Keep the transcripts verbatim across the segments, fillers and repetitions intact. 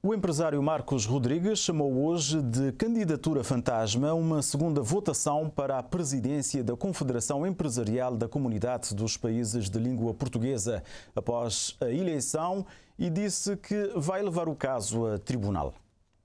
O empresário Marcos Rodrigues chamou hoje de candidatura fantasma uma segunda votação para a presidência da Confederação Empresarial da Comunidade dos Países de Língua Portuguesa após a eleição e disse que vai levar o caso a tribunal.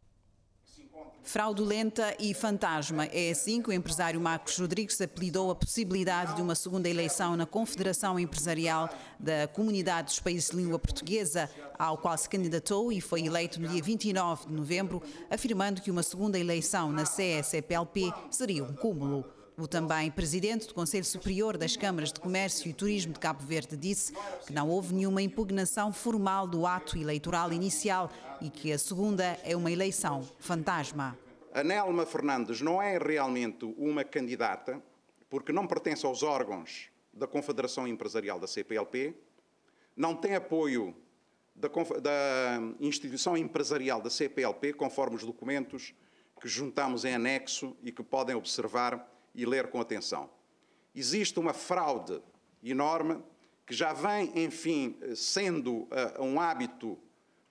Fraudulenta e fantasma. É assim que o empresário Marcos Rodrigues apelidou a possibilidade de uma segunda eleição na Confederação Empresarial da Comunidade dos Países de Língua Portuguesa, ao qual se candidatou e foi eleito no dia vinte e nove de novembro, afirmando que uma segunda eleição na C E C P L P seria um cúmulo. O também presidente do Conselho Superior das Câmaras de Comércio e Turismo de Cabo Verde disse que não houve nenhuma impugnação formal do ato eleitoral inicial e que a segunda é uma eleição fantasma. A Nelma Fernandes não é realmente uma candidata porque não pertence aos órgãos da Confederação Empresarial da C P L P, não tem apoio da, da instituição empresarial da C P L P, conforme os documentos que juntamos em anexo e que podem observar e ler com atenção. Existe uma fraude enorme que já vem, enfim, sendo uh, um hábito uh,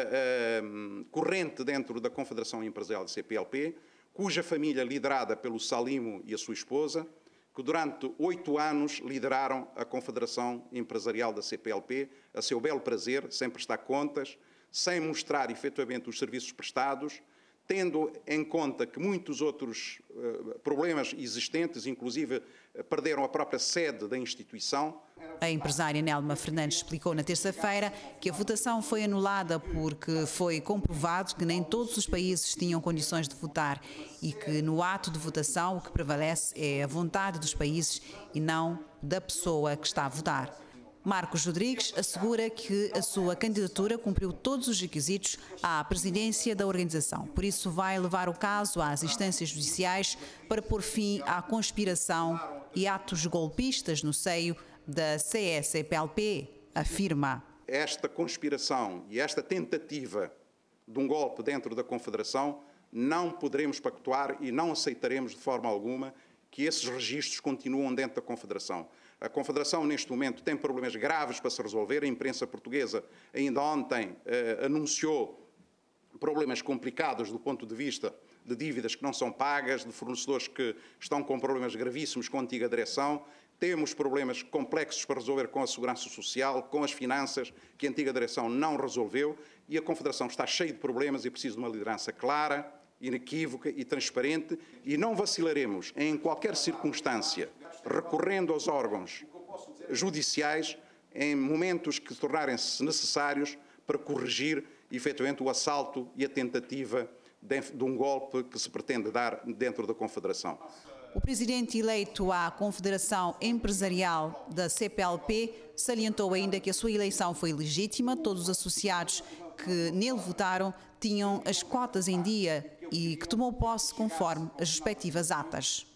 uh, corrente dentro da Confederação Empresarial da C P L P, cuja família, liderada pelo Salimo e a sua esposa, que durante oito anos lideraram a Confederação Empresarial da C P L P, a seu belo prazer, sem prestar contas, sem mostrar efetivamente os serviços prestados, tendo em conta que muitos outros uh, problemas existentes, inclusive, uh, perderam a própria sede da instituição. A empresária Nelma Fernandes explicou na terça-feira que a votação foi anulada porque foi comprovado que nem todos os países tinham condições de votar e que no ato de votação o que prevalece é a vontade dos países e não da pessoa que está a votar. Marcos Rodrigues assegura que a sua candidatura cumpriu todos os requisitos à presidência da organização. Por isso vai levar o caso às instâncias judiciais para pôr fim à conspiração e atos golpistas no seio da C E C P L P, afirma. Esta conspiração e esta tentativa de um golpe dentro da Confederação não poderemos pactuar e não aceitaremos de forma alguma que esses registros continuam dentro da Confederação. A Confederação, neste momento, tem problemas graves para se resolver. A imprensa portuguesa, ainda ontem, eh, anunciou problemas complicados do ponto de vista de dívidas que não são pagas, de fornecedores que estão com problemas gravíssimos com a antiga direção. Temos problemas complexos para resolver com a segurança social, com as finanças, que a antiga direção não resolveu. E a Confederação está cheia de problemas e precisa de uma liderança clara, inequívoca e transparente, e não vacilaremos em qualquer circunstância, recorrendo aos órgãos judiciais em momentos que tornarem-se necessários para corrigir efetivamente o assalto e a tentativa de um golpe que se pretende dar dentro da Confederação. O presidente eleito à Confederação Empresarial da C P L P salientou ainda que a sua eleição foi legítima, todos os associados que nele votaram tinham as cotas em dia e que tomou posse conforme as respectivas atas.